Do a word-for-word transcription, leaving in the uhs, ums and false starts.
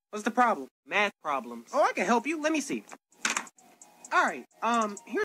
What's the problem? Math problems. Oh, I can help you. Let me see. All right. Um, here's